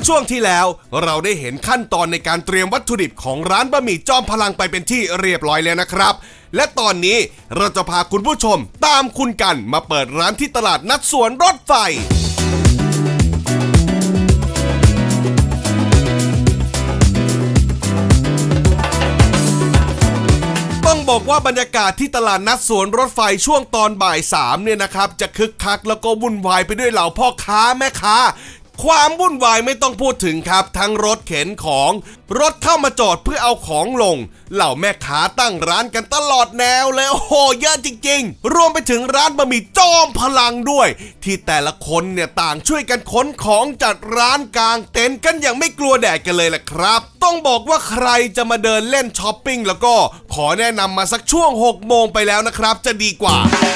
ช่วงที่แล้วเราได้เห็นขั้นตอนในการเตรียมวัตถุดิบของร้านบะหมี่จอมพลังไปเป็นที่เรียบร้อยแล้วนะครับและตอนนี้เราจะพาคุณผู้ชมตามคุณกันมาเปิดร้านที่ตลาดนัดสวนรถไฟบอกว่าบรรยากาศที่ตลาดนัดสวนรถไฟช่วงตอนบ่าย3เนี่ยนะครับจะคึกคักแล้วก็วุ่นวายไปด้วยเหล่าพ่อค้าแม่ค้าความวุ่นวายไม่ต้องพูดถึงครับทั้งรถเข็นของรถเข้ามาจอดเพื่อเอาของลงเหล่าแม่ค้าตั้งร้านกันตลอดแนวเลยโอ้โหเยอะจริงๆรวมไปถึงร้านบะหมี่จอมพลังด้วยที่แต่ละคนเนี่ยต่างช่วยกันขนของจัดร้านกลางเต็นท์กันอย่างไม่กลัวแดดกันเลยแหละครับต้องบอกว่าใครจะมาเดินเล่นช้อปปิ้งแล้วก็ขอแนะนำมาสักช่วง6 โมงไปแล้วนะครับจะดีกว่า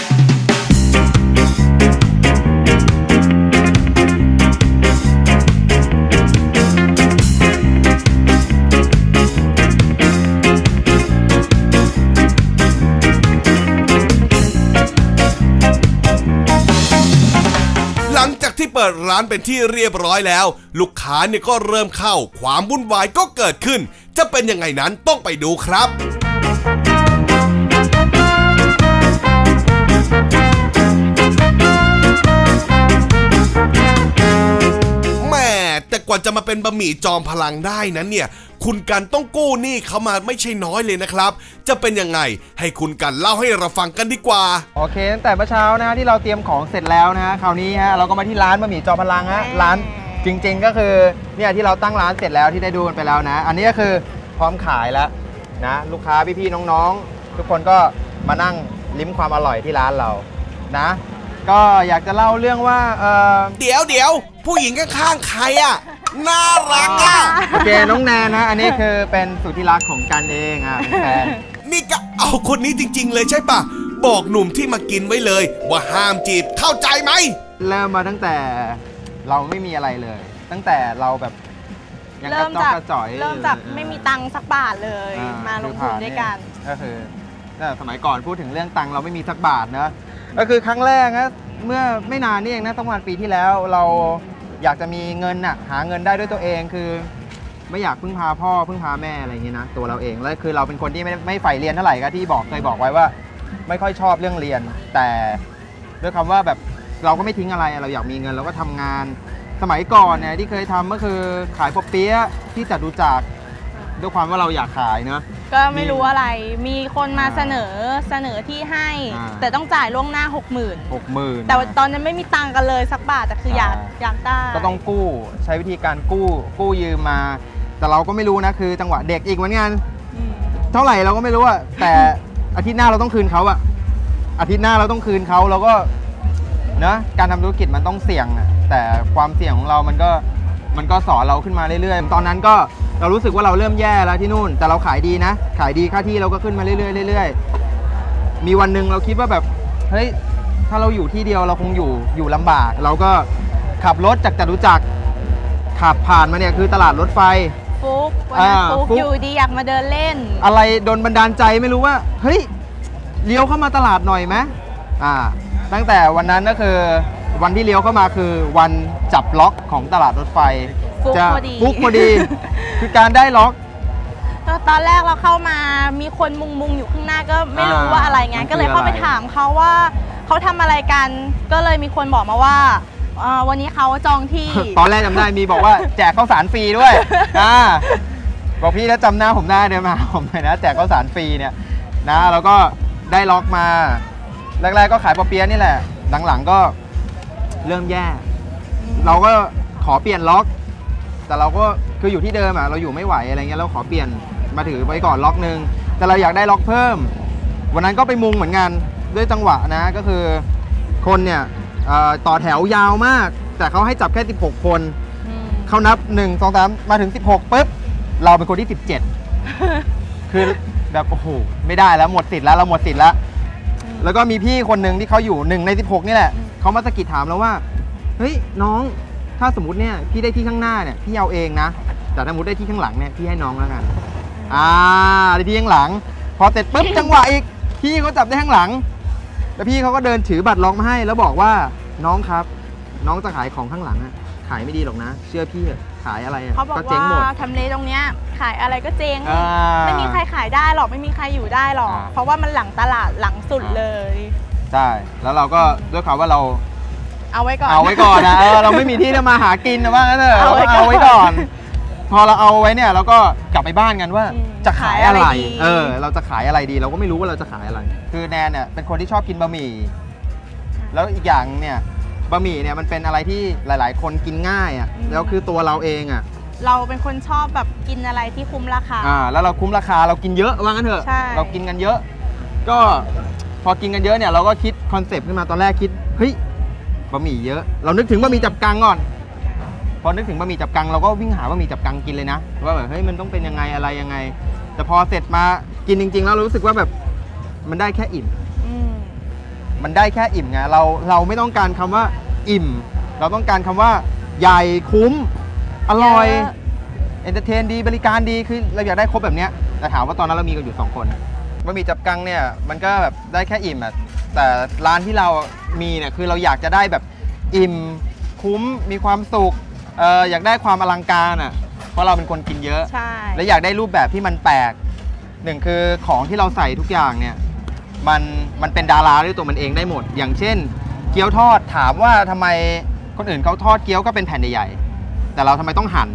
ที่เปิดร้านเป็นที่เรียบร้อยแล้วลูกค้าเนี่ยก็เริ่มเข้าความวุ่นวายก็เกิดขึ้นจะเป็นยังไงนั้นต้องไปดูครับแม่แต่กว่าจะมาเป็นบะหมี่จอมพลังได้นั้นเนี่ยคุณกันต้องกู้หนี้เขามาไม่ใช่น้อยเลยนะครับจะเป็นยังไงให้คุณกันเล่าให้เราฟังกันดีกว่าโอเคตั้งแต่เมื่อเช้านะฮะที่เราเตรียมของเสร็จแล้วนะฮะคราวนี้ฮะเราก็มาที่ร้านบะหมี่จอมพลังฮะร้านจริงๆก็คือเนี่ยที่เราตั้งร้านเสร็จแล้วที่ได้ดูกันไปแล้วนะอันนี้ก็คือพร้อมขายแล้วนะลูกค้าพี่ๆน้องๆทุกคนก็มานั่งลิ้มความอร่อยที่ร้านเรานะก็อยากจะเล่าเรื่องว่าเดี๋ยวผู้หญิงข้างๆใครอ่ะน่ารักอ่ะโอเคน้องแนนนะอันนี้คือเป็นสุดที่รักของกันเองอ่ะแฟนนี่ก็เอาคนนี้จริงๆเลยใช่ปะบอกหนุ่มที่มากินไว้เลยว่าห้ามจีบเข้าใจไหมเริ่มมาตั้งแต่เราไม่มีอะไรเลยตั้งแต่เราแบบเริ่มจากไม่มีตังค์สักบาทเลยมาลงทุนด้วยกันก็คือสมัยก่อนพูดถึงเรื่องตังค์เราไม่มีสักบาทนะก็คือครั้งแรกนะเมื่อไม่นานนี่เองนะประมาณปีที่แล้วเราอยากจะมีเงินหาเงินได้ด้วยตัวเองคือไม่อยากพึ่งพาพ่อพึ่งพาแม่อะไรอย่างนี้นะตัวเราเองแล้วคือเราเป็นคนที่ไม่ใฝ่เรียนเท่าไหร่ก็ที่เคยบอกไว้ว่าไม่ค่อยชอบเรื่องเรียนแต่ด้วยคำว่าแบบเราก็ไม่ทิ้งอะไรเราอยากมีเงินเราก็ทำงานสมัยก่อนเนี่ยที่เคยทำก็คือขายปอเปี๊ยะที่จตุจักรด้วยความว่าเราอยากขายเนาะก็ไม่รู้อะไรมีคนมาเสนอที่ให้แต่ต้องจ่ายล่วงหน้า 60,000แต่ตอนนั้นไม่มีตังค์กันเลยสักบาทแต่คืออยากได้ก็ต้องกู้ใช้วิธีการกู้ยืมมาแต่เราก็ไม่รู้นะคือจังหวะเด็กอีกเหมือนกันเท่าไหร่เราก็ไม่รู้อะแต่อาทิตย์หน้าเราต้องคืนเขาอะอาทิตย์หน้าเราต้องคืนเขาเราก็นะการทำธุรกิจมันต้องเสี่ยงอะแต่ความเสี่ยงของเรามันก็สอนเราขึ้นมาเรื่อยๆตอนนั้นก็เรารู้สึกว่าเราเริ่มแย่แล้วที่นู่นแต่เราขายดีนะขายดีค่าที่เราก็ขึ้นมาเรื่อยๆมีวันหนึ่งเราคิดว่าแบบเฮ้ยถ้าเราอยู่ที่เดียวเราคงอยู่ลำบากเราก็ขับรถจากจตุจักรขับผ่านมาเนี่ยคือตลาดรถไฟฟุกอยู่ดีอยากมาเดินเล่นอะไรโดนบันดาลใจไม่รู้ว่าเฮ้ยเลี้ยวเข้ามาตลาดหน่อยไหมตั้งแต่วันนั้นก็คือวันที่เลี้ยวเข้ามาคือวันจับล็อกของตลาดรถไฟจะฟุกพอดีคือการได้ล็อกตอนแรกเราเข้ามามีคนมุงอยู่ข้างหน้าก็ไม่รู้ว่าอะไรไงก็เลยเข้าไปถามเขาว่าเขาทำอะไรกันก็เลยมีคนบอกมาว่าวันนี้เขาจองที่ตอนแรกจำได้มีบอกว่าแจกข้าวสารฟรีด้วยบอกพี่ถ้าจำหน้าผมได้เดี๋ยวมาผมเลยนะแจกข้าวสารฟรีเนี่ยนะแล้วก็ได้ล็อกมาแรกๆก็ขายปอเปี๊ยะนี่แหละหลังๆก็เริ่มแย่เราก็ขอเปลี่ยนล็อกแต่เราก็คืออยู่ที่เดิมเราอยู่ไม่ไหวอะไรเงี้ยเราขอเปลี่ยนมาถือไว้ก่อนล็อกนึงแต่เราอยากได้ล็อกเพิ่มวันนั้นก็ไปมุงเหมือนกันด้วยจังหวะนะก็คือคนเนี่ยต่อแถวยาวมากแต่เขาให้จับแค่16คนเขานับ1 2 3มาถึง16ปุ๊บเราเป็นคนที่17คือแบบโอ้โหไม่ได้แล้วหมดสิทธิ์แล้วเราหมดสิทธิ์แล้วก็มีพี่คนหนึ่งที่เขาอยู่1 ใน 16นี่แหละเขามาสะกิดถามเราว่าเฮ้ยน้องถ้าสมมติเนี่ยพี่ได้ที่ข้างหน้าเนี่ยพี่เอาเองนะแต่ถ้าสมมติได้ที่ข้างหลังเนี่ยพี่ให้น้องแล้วกันได้ที่ข้างหลังพอเสร็จปุ๊บจังหวะอีกพี่เขาจับได้ข้างหลังแล้วพี่เขาก็เดินถือบัตรล็อกมาให้แล้วบอกว่าน้องครับน้องจะขายของข้างหลังขายไม่ดีหรอกนะเชื่อพี่เถอะขายอะไรเขาบอกเจ๊งหมดว่าทำเลตรงเนี้ยขายอะไรก็เจ๊งอ่าไม่มีใครขายได้หรอกไม่มีใครอยู่ได้หรอกอ่าเพราะว่ามันหลังตลาดหลังสุดเลยใช่แล้วเราก็ด้วยความว่าเราเอาไว้ก่อนเอาไว้ก่อนนะเราไม่มีที่จะมาหากินนะว่างั้นเถอะเราก็เอาเอาไว้ไว้ก่ก่ออน น พอเราเอาไว้เนี่ยเราก็กลับไปบ้านกันว่าอืมจะขายอะไรขายอะไรดีเราจะขายอะไรดี เราก็ไม่รู้ว่าเราจะขายอะไร คือแนนเนี่ยเป็นคนที่ชอบกินบะหมี่แล้วอีกอย่างเนี่ยบะหมี่เนี่ยมันเป็นอะไรที่หลาย ๆ คนกินง่ายอ่ะแล้วคือตัวเราเองอ่ะเราเป็นคนชอบแบบกินอะไรที่คุ้มราคาแล้วเราคุ้มราคาเรากินเยอะว่างั้นเถอะใช่เรากินกันเยอะ ก็พอกินกันเยอะเนี่ยเราก็คิดคอนเซปต์ขึ้นมาตอนแรกคิดเฮ้ยบะหมี่เยอะเรานึกถึงบะหมี่จับกังก่อนพอนึกถึงบะหมี่จับกังเราก็วิ่งหาบะหมี่จับกังกินเลยนะว่าแบบเฮ้ยมันต้องเป็นยังไงอะไรยังไง แต่พอเสร็จมากินจริงๆแล้วเรารู้สึกว่าแบบมันได้แค่อิ่มอืมมันได้แค่อิ่มไงเราไม่ต้องการคำว่าอิ่ม เราต้องการคำว่าใหญ่คุ้มอร่อยเยอะเอนเตอร์เทนดีบริการดีคือเราอยากได้ครบแบบเนี้ยแต่ถามว่าตอนนั้นเรามีกันอยู่2คนบะหมี่จับกังเนี่ยมันก็แบบได้แค่อิ่มอะแต่ร้านที่เรามีเนี่ยคือเราอยากจะได้แบบอิ่มคุ้มมีความสุขอยากได้ความอลังการอะเพราะเราเป็นคนกินเยอะใช่และอยากได้รูปแบบที่มันแปลกหนึ่งคือของที่เราใส่ทุกอย่างเนี่ยมันเป็นดาราด้วยตัวมันเองได้หมด อย่างเช่น เกี๊ยวทอดถามว่าทำไมคนอื่นเขาทอดเกี๊ยวก็เป็นแผ่นใหญ่ๆแต่เราทำไมต้องหั่น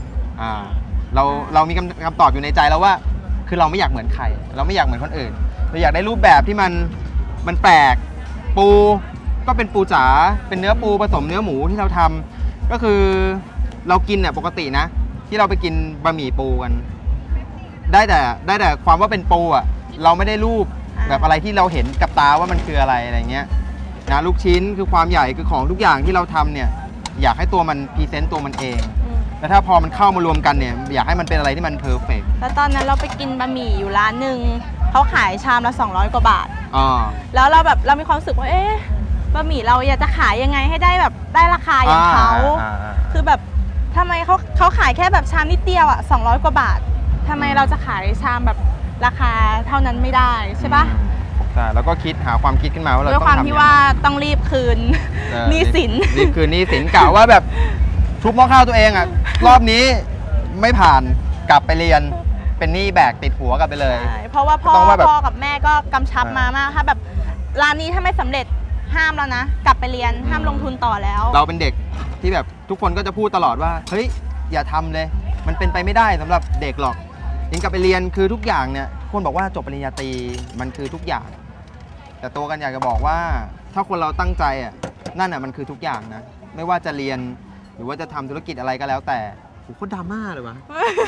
เรามีคำตอบอยู่ในใจแล้วว่า คือเราไม่อยากเหมือนใครเราไม่อยากเหมือนคนอื่นเราอยากได้รูปแบบที่มันแปลกปูก็เป็นปูจ๋าเป็นเนื้อปูผสมเนื้อหมูที่เราทำก็คือเรากินเนี่ยปกตินะที่เราไปกินบะหมี่ปูกันได้แต่ความว่าเป็นปูอ่ะเราไม่ได้รูปแบบอะไรที่เราเห็นกับตาว่ามันคืออะไรเงี้ยนะลูกชิ้นคือความใหญ่คือของทุกอย่างที่เราทำเนี่ยอยากให้ตัวมันพรีเซนต์ตัวมันเองแล้วถ้าพอมันเข้ามารวมกันเนี่ยอยากให้มันเป็นอะไรที่มันเพอร์เฟกต์แล้วตอนนั้นเราไปกินบะหมี่อยู่ร้านหนึ่งเขาขายชามละ200 กว่าบาทอ๋อแล้วเรามีความรู้สึกว่าบะหมี่เราอยากจะขายยังไงให้ได้แบบได้ราคาอย่างเขาคือแบบทำไมเขาขายแค่แบบชามนิดเดียวอ่ะ200 กว่าบาททำไมเราจะขายชามแบบราคาเท่านั้นไม่ได้ใช่ปะใช่แล้วก็หาความคิดขึ้นมาว่าเราด้วยต้องความทำที่ว่าต้องรีบคืนหนี้สินรีบคืนหนี้สินกะว่าแบบทุบหม้อข้าวตัวเองอ่ะรอบนี้ไม่ผ่านกลับไปเรียนเป็นหนี้แบกติดหัวกลับไปเลยใช่เพราะว่าพ่ต้องว่าแบบอกับแม่ก็กำชับมามากถ้าแบบร้านนี้ถ้าไม่สำเร็จห้ามแล้วนะกลับไปเรียนห้ามลงทุนต่อแล้วเราเป็นเด็กที่แบบทุกคนก็จะพูดตลอดว่าเฮ้ยอย่าทำเลย มันเป็นไปไม่ได้สำหรับเด็กหรอกยิงกลับไปเรียนคือทุกอย่างเนี่ยคนบอกว่าจบปริญญาตรีมันคือทุกอย่าง แต่ตัวกันอยากจะบอกว่าถ้าคนเราตั้งใจอ่ะนั่นอ่ะมันคือทุกอย่างนะไม่ว่าจะเรียนหรือว่าจะทำธุรกิจอะไรก็แล้วแต่โหโคตรดราม่าเลยวะ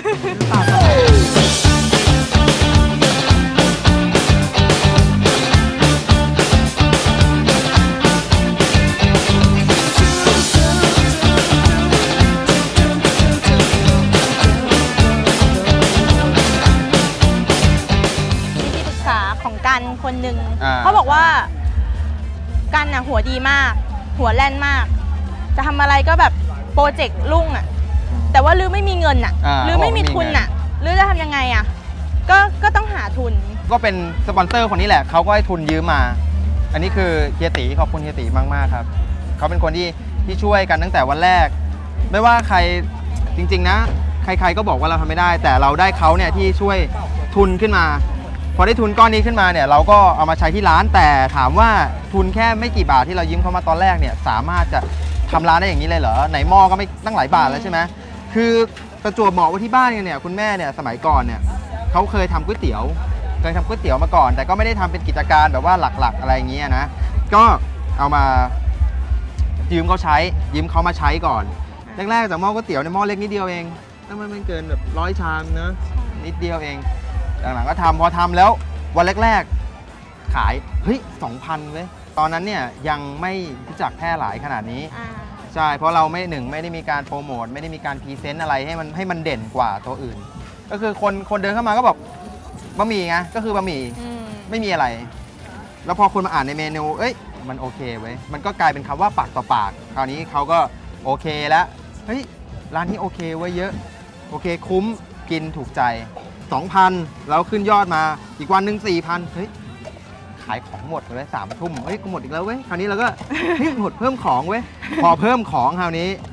ที่ปรึกษาของกันคนหนึ่งอ่าเขาบอกว่ากันน่ะหัวดีมาก หัวแล่นมาก จะทำอะไรก็แบบโปรเจกต์รุ่งอ่ะแต่ว่าลือไม่มีเงินอ่ะลือไม่มีทุนอ่ะลือจะทำยังไงอ่ะก็ต้องหาทุนก็เป็นสปอนเซอร์คนนี้แหละเขาก็ให้ทุนยืมมา อันนี้คือเฮียตีขอบคุณเฮียตีมากๆครับเขาเป็นคนที่ช่วยกันตั้งแต่วันแรก ไม่ว่าใครจริงๆนะใครๆก็บอกว่าเราทำไม่ได้ แต่เราได้เขาเนี่ยที่ช่วยทุนขึ้นมา พอได้ทุนก้อนนี้ขึ้นมาเนี่ยเราก็เอามาใช้ที่ร้านแต่ถามว่าทุนแค่ไม่กี่บาทที่เรายืมเขามาตอนแรกเนี่ยสามารถจะทำร้านได้อย่างนี้เลยเหรอไหนหม้อก็ไม่ตั้งหลายบาทแล้วใช่ไหมคือประจวบเหมาะว่าที่บ้านกันเนี่ยคุณแม่เนี่ยสมัยก่อนเนี่ยเขาเคยทำก๋วยเตี๋ยวมาก่อน แต่ก็ไม่ได้ทำเป็นกิจการแบบว่าหลักๆอะไรอย่างเงี้ยนะก็เอามายืมเขามาใช้ก่อนแรกๆจากหม้อก๋วยเตี๋ยวในยหม้อเล็กนิดเดียวเองถ้าไม่เกินแบบ100 ชามนะนิดเดียวเองหลังๆก็ทำพอทำแล้ววันแรกๆขายเฮ้ย 2,000 เว้ยตอนนั้นเนี่ยยังไม่รู้จักแพร่หลายขนาดนี้ใช่เพราะเราไม่ได้มีการโปรโมทไม่ได้มีการพรีเซนต์อะไรให้มันเด่นกว่าตัวอื่น ก็คือคนเดินเข้ามาก็บอกบะหมี่ไงก็คือบะหมี่ไม่มีอะไร แล้วพอคนมาอ่านในเมนูเอ้ยมันโอเคเว้ยมันก็กลายเป็นคำว่าปากต่อปากคราวนี้เขาก็โอเคแล้วเฮ้ยร้านนี้โอเคเว้ยเยอะโอเคคุ้มกินถูกใจ 2,000 แล้วขึ้นยอดมาอีกวันหนึ่ง 4,000 เฮ้ยขายของหมดเลย3 ทุ่มเฮ้ยก็หมดอีกแล้วเว้ยคราวนี้เราก็ เฮ้ยหมดเพิ่มของเว้ยพอเพิ่มของคราวนี้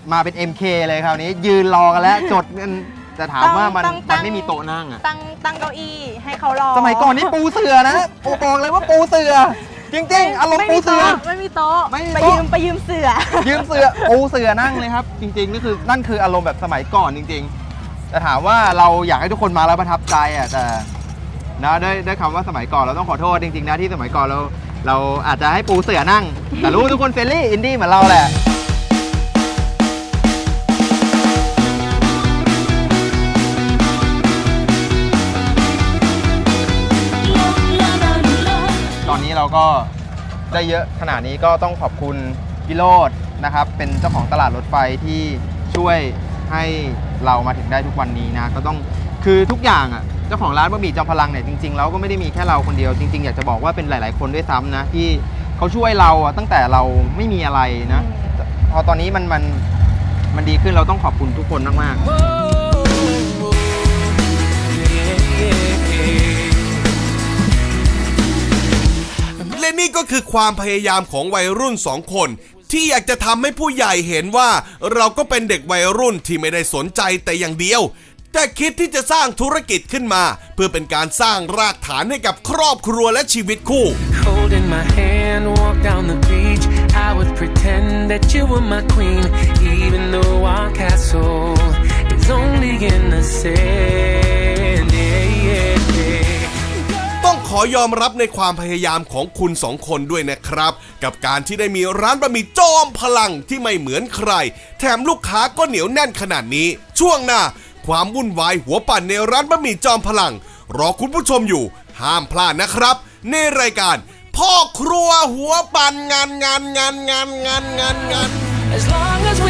มาเป็น MK เลยคราวนี้ยืนรอกันแล้วจดกันจะถามว่ามันไม่มีโต๊ะนั่งอะตั้งเก้าอี้ให้เขารอสมัยก่อนนี่ปูเสื่อนะบอกเลยว่าปูเสื่อจริงๆอารมณ์ปูเสื่อไม่มีโต๊ะไปยืมเสื่อปูเสื่อนั่งเลยครับจริงๆนั่นคืออารมณ์แบบสมัยก่อนจริงๆแต่ถามว่าเราอยากให้ทุกคนมาแล้วประทับใจอ่ะแต่นะด้วยคำว่าสมัยก่อนเราต้องขอโทษจริงๆนะที่สมัยก่อนเราอาจจะให้ปูเสื่อนั่งแต่รู้ทุกคนเฟรนลี่อินดี้เหมือนเราแหละตอนนี้เราก็ได้เยอะขนาดนี้ก็ต้องขอบคุณพี่โรจน์นะครับเป็นเจ้าของตลาดรถไฟที่ช่วยให้เรามาถึงได้ทุกวันนี้นะก็ต้องคือทุกอย่างอ่ะเจ้าของร้านบะหมี่จอมพลังเนี่ยจริงๆแล้วก็ไม่ได้มีแค่เราคนเดียวจริงๆอยากจะบอกว่าเป็นหลายๆคนด้วยซ้ำนะที่เขาช่วยเราตั้งแต่เราไม่มีอะไรนะพอตอนนี้มันดีขึ้นเราต้องขอบคุณทุกคนมากๆและนี่ก็คือความพยายามของวัยรุ่น2 คนที่อยากจะทำให้ผู้ใหญ่เห็นว่าเราก็เป็นเด็กวัยรุ่นที่ไม่ได้สนใจแต่อย่างเดียวแต่คิดที่จะสร้างธุรกิจขึ้นมาเพื่อเป็นการสร้างรากฐานให้กับครอบครัวและชีวิตคู่ต้องขอยอมรับในความพยายามของคุณ2 คนด้วยนะครับกับการที่ได้มีร้านบะหมี่จอมพลังที่ไม่เหมือนใครแถมลูกค้าก็เหนียวแน่นขนาดนี้ช่วงหน้าความวุ่นวายหัวปั่นในร้านบะหมี่จอมพลังรอคุณผู้ชมอยู่ห้ามพลาดนะครับในรายการพ่อครัวหัวปั่นงาน